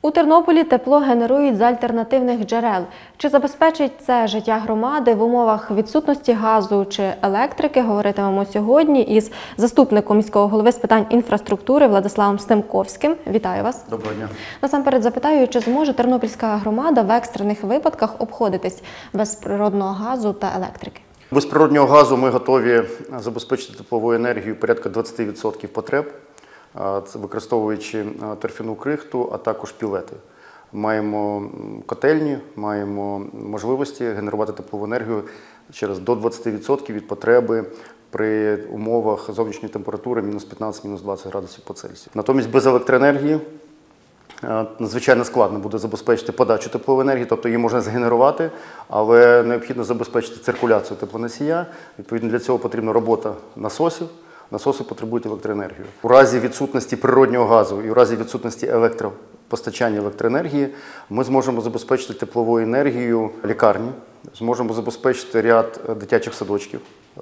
У Тернополі тепло генерують з альтернативних джерел. Чи забезпечить це життя громади в умовах відсутності газу чи електрики, говоритимемо сьогодні із заступником міського голови з питань інфраструктури Владиславом Стемковським. Вітаю вас. Доброго дня. Насамперед запитаю, чи зможе тернопільська громада в екстрених випадках обходитись без природного газу та електрики? Без природного газу ми готові забезпечити тепловою енергією порядка 20% потреб, використовуючи торфяну крихту, а також пілети. Маємо котельні, маємо можливості генерувати теплову енергію до 20% від потреби при умовах зовнішньої температури мінус 15-20 градусів по Цельсію. Натомість без електроенергії надзвичайно складно буде забезпечити подачу теплової енергії, тобто її можна згенерувати, але необхідно забезпечити циркуляцію теплоносія. Відповідно, для цього потрібна робота насосів. Насоси потребують електроенергію. У разі відсутності природнього газу і у разі відсутності постачання електроенергії ми зможемо забезпечити тепловою енергією лікарні, зможемо забезпечити ряд дитячих садочків,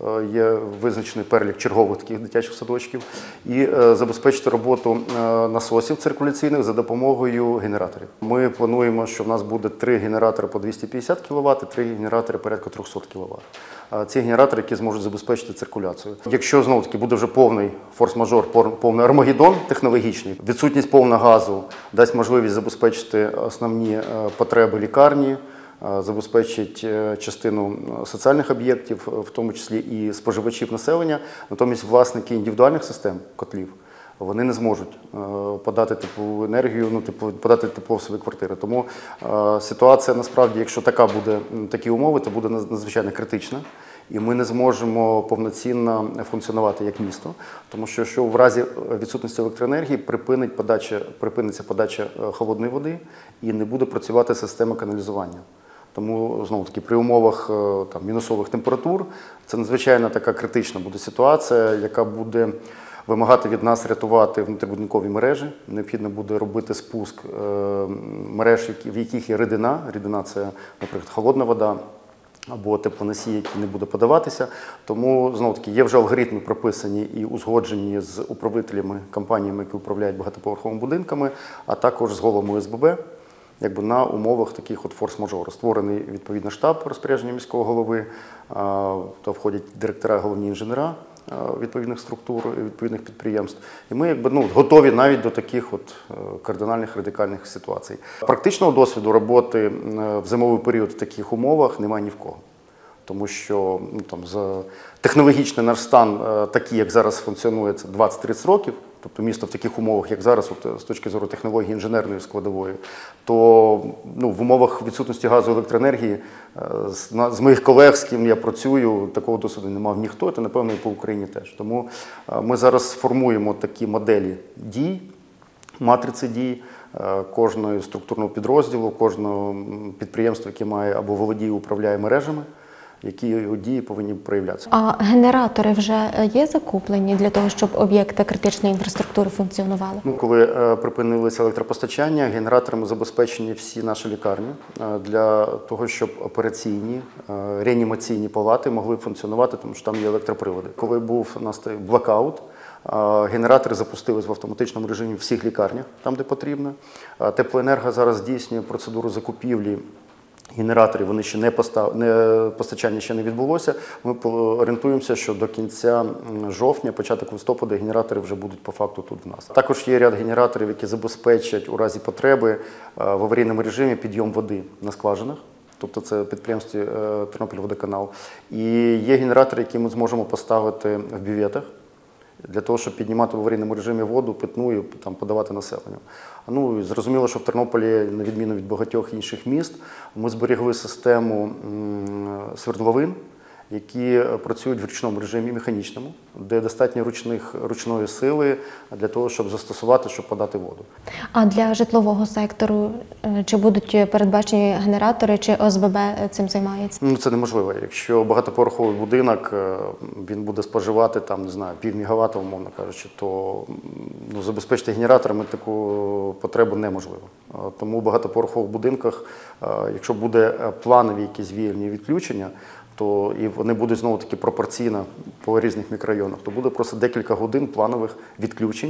є визначений перелік чергових таких дитячих садочків, і забезпечити роботу насосів циркуляційних за допомогою генераторів. Ми плануємо, що в нас буде 3 генератори по 250 кВт і 3 генератори порядка 300 кВт. Ці генератори, які зможуть забезпечити циркуляцію. Якщо, знову-таки, буде вже повний форс-мажор, повний армагеддон технологічний, відсутність повного газу дасть можливість забезпечити основні потреби лікарні, забезпечить частину соціальних об'єктів, в тому числі і споживачів населення. Натомість власники індивідуальних систем котлів, вони не зможуть подати теплову енергію, подати тепло в свої квартири. Тому ситуація, насправді, якщо такі умови, то буде надзвичайно критична. І ми не зможемо повноцінно функціонувати як місто, тому що в разі відсутності електроенергії припиниться подача холодної води і не буде працювати система каналізування. Тому, знову-таки, при умовах мінусових температур це надзвичайно така критична буде ситуація, яка буде вимагати від нас рятувати внутрібудинкові мережі. Необхідно буде робити спуск мереж, в яких є рідина. Рідина – це, наприклад, холодна вода або теплоносій, який не буде подаватися. Тому, знову-таки, є вже алгоритми прописані і узгоджені з управителями, компаніями, які управляють багатоповерховими будинками, а також з головами ОСББ, на умовах таких форс-мажору. Створений відповідний штаб розпорядження міського голови, то входять директора, головні інженера відповідних структур, відповідних підприємств. І ми готові навіть до таких кардинальних, радикальних ситуацій. Практичного досвіду роботи в зимовий період в таких умовах немає ні в кого. Тому що технологічний наш стан такий, як зараз функціонує, це 20-30 років, тобто місто в таких умовах, як зараз, з точки зору технології інженерної складової, то в умовах відсутності газу і електроенергії з моїх колег, з ким я працюю, такого досвіду не мав ніхто, та, напевно, і по Україні теж. Тому ми зараз формуємо такі моделі дій, матриці дій кожного структурного підрозділу, кожного підприємства, яке має або володіє, управляє мережами, які його дії повинні проявлятися. А генератори вже є закуплені для того, щоб об'єкти критичної інфраструктури функціонували? Коли припинилося електропостачання, генераторами забезпечені всі наші лікарні для того, щоб операційні, реанімаційні палати могли функціонувати, тому що там є електроприводи. Коли був у нас блокаут, генератори запустились в автоматичному режимі в всіх лікарнях, там де потрібно. Теплоенерго зараз здійснює процедуру закупівлі генераторів, постачання ще не відбулося. Ми орієнтуємося, що до кінця жовтня, початок листопада генератори вже будуть по факту тут в нас. Також є ряд генераторів, які забезпечать у разі потреби в аварійному режимі підйом води на скважинах. Тобто це підприємство Тернопільводоканал. І є генератори, які ми зможемо поставити в бюветах, для того, щоб піднімати в аварійному режимі воду, питну і подавати населенню. Зрозуміло, що в Тернополі, на відміну від багатьох інших міст, ми зберігли систему свердловин, які працюють в ручному режимі, механічному, де достатньо ручної сили для того, щоб застосувати, щоб подати воду. А для житлового сектору чи будуть передбачені генератори, чи ОСББ цим займається? Це неможливо. Якщо багатоповерховий будинок, він буде споживати пів мегаватта, умовно кажучи, то забезпечити генераторами таку потребу неможливо. Тому в багатоповерхових будинках, якщо буде планові якісь віяльні відключення, то і вони будуть знову-таки пропорційно по різних мікрорайонах, то буде просто декілька годин планових відключень,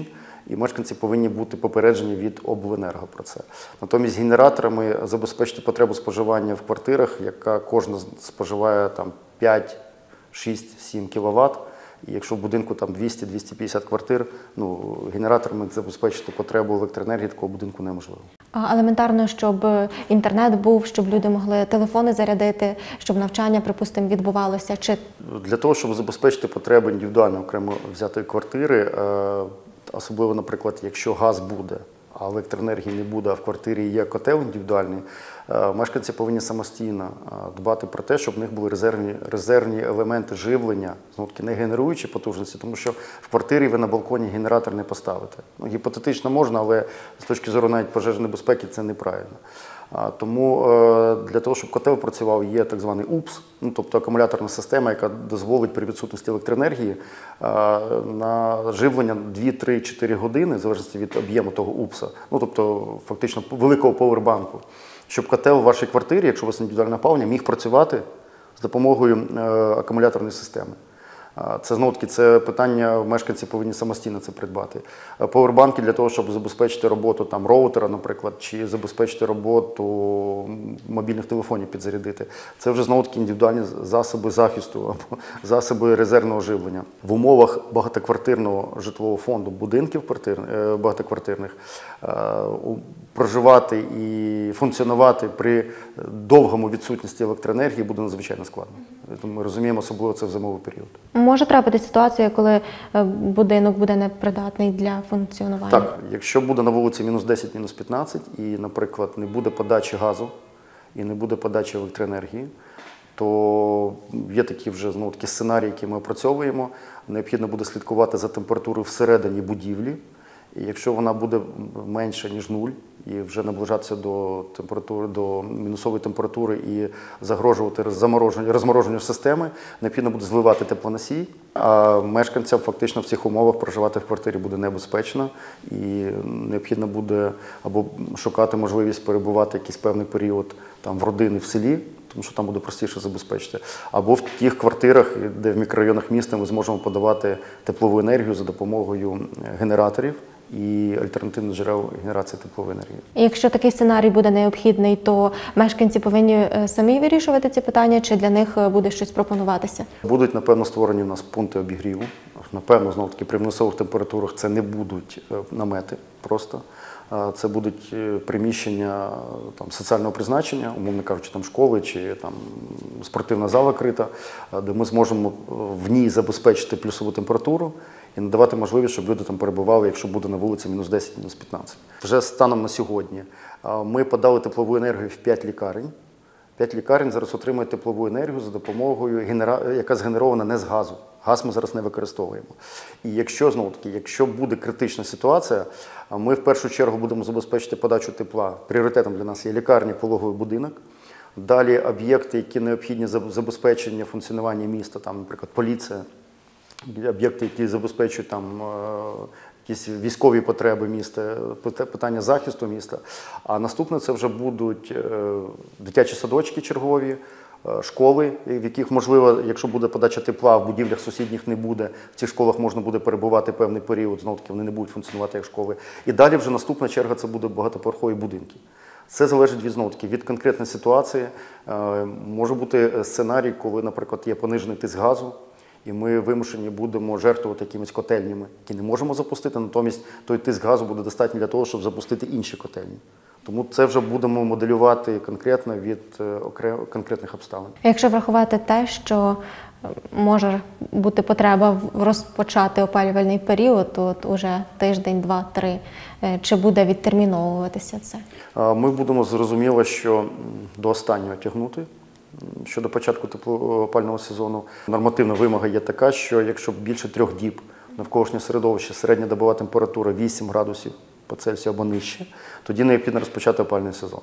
і мешканці повинні бути попереджені від обленерго про це. Натомість генераторами забезпечити потребу споживання в квартирах, яка кожна споживає там 5, 6, 7 кВт. І якщо в будинку там 200-250 квартир, генераторами забезпечити потребу електроенергії такого будинку неможливо. А елементарно, щоб інтернет був, щоб люди могли телефони зарядити, щоб навчання, припустимо, відбувалося? Чи для того, щоб забезпечити потреби індивідуально окремо взятої квартири, особливо, наприклад, якщо газ буде, а електроенергії не буде, а в квартирі є котел індивідуальний, мешканці повинні самостійно дбати про те, щоб в них були резервні елементи живлення, знову-таки не генеруючі потужності, тому що в квартирі ви на балконі генератор не поставите. Гіпотетично можна, але з точки зору навіть пожежної безпеки це неправильно. Тому для того, щоб котел працював, є так званий УПС, тобто акумуляторна система, яка дозволить при відсутності електроенергії на живлення 2, 3, 4 години, в залежності від об'єму того УПСа, тобто фактично великого повербанку, щоб котел в вашій квартирі, якщо у вас індивідуальне опалення, міг працювати з допомогою акумуляторної системи. Це, знову-таки, це питання, мешканці повинні самостійно це придбати. Повербанки для того, щоб забезпечити роботу там, роутера, наприклад, чи забезпечити роботу мобільних телефонів підзарядити. Це вже, знову-таки, індивідуальні засоби захисту або засоби резервного живлення. В умовах багатоквартирного житлового фонду будинків багатоквартирних проживати і функціонувати при довгому відсутності електроенергії буде надзвичайно складно. Ми розуміємо, особливо це в зимовий період. Може трапитися ситуація, коли будинок буде непридатний для функціонування? Так, якщо буде на вулиці мінус 10, мінус 15 і, наприклад, не буде подачі газу і не буде подачі електроенергії, то є такі вже, знову-таки, сценарії, які ми опрацьовуємо. Необхідно буде слідкувати за температурою всередині будівлі. І якщо вона буде менша, ніж 0, і вже наближатися до мінусової температури і загрожувати розмороженню системи, необхідно буде зливати теплоносій, а мешканцям фактично в цих умовах проживати в квартирі буде небезпечно, і необхідно буде або шукати можливість перебувати якийсь певний період там, в родини в селі, тому що там буде простіше забезпечити, або в тих квартирах, де в мікрорайонах міста ми зможемо подавати теплову енергію за допомогою генераторів і альтернативних джерел генерації теплової енергії. І якщо такий сценарій буде необхідний, то мешканці повинні самі вирішувати ці питання, чи для них буде щось пропонуватися? Будуть, напевно, створені у нас пункти обігріву. Напевно, знову-таки, при мінусових температурах це не будуть намети просто. Це будуть приміщення там, соціального призначення, умовно кажучи, там, школи чи там, спортивна зала крита, де ми зможемо в ній забезпечити плюсову температуру і надавати можливість, щоб люди там перебували, якщо буде на вулиці мінус 10, мінус 15. Вже станом на сьогодні ми подали теплову енергію в 5 лікарень. 5 лікарень зараз отримують теплову енергію за допомогою, яка згенерована не з газу. Газ ми зараз не використовуємо. І якщо, знову-таки, якщо буде критична ситуація, ми в першу чергу будемо забезпечити подачу тепла. Пріоритетом для нас є лікарня, пологовий будинок. Далі об'єкти, які необхідні за забезпечення функціонування міста, там, наприклад, поліція, об'єкти, які забезпечують там, якісь військові потреби міста, питання захисту міста. А наступне це вже будуть дитячі садочки чергові, школи, в яких, можливо, якщо буде подача тепла, в будівлях сусідніх не буде, в цих школах можна буде перебувати певний період, знову-таки вони не будуть функціонувати як школи. І далі вже наступна черга – це будуть багатоповерхові будинки. Це залежить від конкретної ситуації. Може бути сценарій, коли, наприклад, є понижений тиск газу, і ми вимушені будемо жертвувати якимись котельнями, які не можемо запустити, натомість той тиск газу буде достатньо для того, щоб запустити інші котельні. Тому це вже будемо моделювати конкретно від конкретних обставин. Якщо врахувати те, що може бути потреба розпочати опалювальний період, от уже тиждень, 2-3, чи буде відтерміновуватися це? Ми будемо, зрозуміло, що до останнього тягнути. Щодо початку опалювального сезону, нормативна вимога є така, що якщо більше 3 діб навколишнє середовище, середньодобова температура 8 градусів по Цельсію або нижче, тоді необхідно розпочати опалювальний сезон.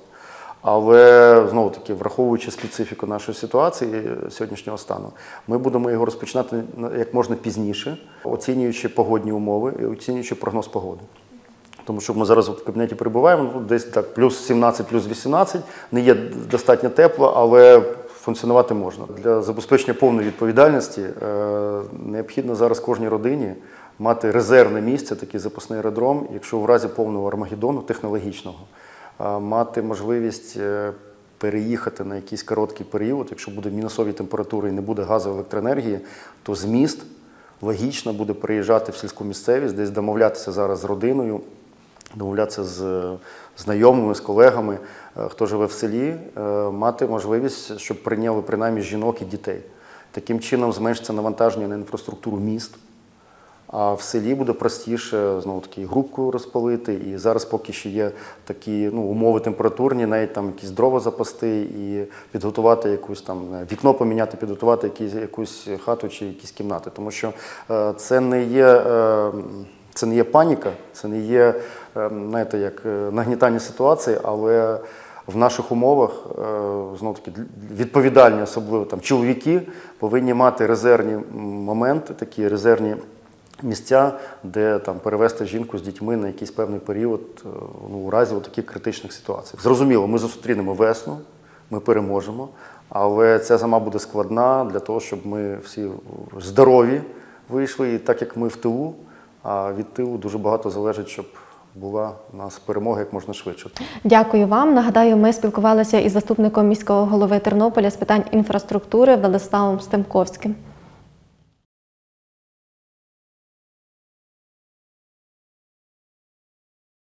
Але, знову-таки, враховуючи специфіку нашої ситуації сьогоднішнього стану, ми будемо його розпочинати як можна пізніше, оцінюючи погодні умови і оцінюючи прогноз погоди. Тому що ми зараз в кабінеті перебуваємо, десь так плюс 17, плюс 18, не є достатньо тепло, але функціонувати можна. Для забезпечення повної відповідальності необхідно зараз кожній родині мати резервне місце, такий запасний аеродром, якщо в разі повного армагеддону технологічного, мати можливість переїхати на якийсь короткий період, якщо буде мінусові температури і не буде газу, електроенергії, то з міст логічно буде переїжджати в сільську місцевість, десь домовлятися зараз з родиною, домовлятися з знайомими, з колегами, хто живе в селі, мати можливість, щоб прийняли принаймні жінок і дітей. Таким чином зменшиться навантаження на інфраструктуру міст, а в селі буде простіше, знову таки, грубку розпалити, і зараз поки ще є такі умови температурні, навіть там якісь дрова запасти і підготувати якусь там, вікно поміняти, підготувати якусь хату чи якісь кімнати. Тому що це не є паніка, це не є, знаєте, як нагнітання ситуації, але в наших умовах, знову таки, відповідальні, особливо там чоловіки, повинні мати резервні моменти, такі резервні місця, де там перевести жінку з дітьми на якийсь певний період, у разі таких критичних ситуацій. Зрозуміло, ми зустрінемо весну, ми переможемо, але ця зима буде складна для того, щоб ми всі здорові вийшли, і так як ми в тилу, а від тилу дуже багато залежить, щоб була у нас перемога як можна швидше. Дякую вам. Нагадаю, ми спілкувалися із заступником міського голови Тернополя з питань інфраструктури Владиславом Стемковським.